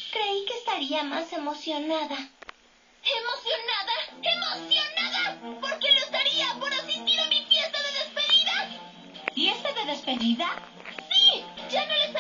Creí que estaría más emocionada. ¿Emocionada? ¡Emocionada! ¿Por qué lo estaría? ¿Por asistir a mi fiesta de despedida? ¿Fiesta de despedida? ¡Sí! ¡Ya no les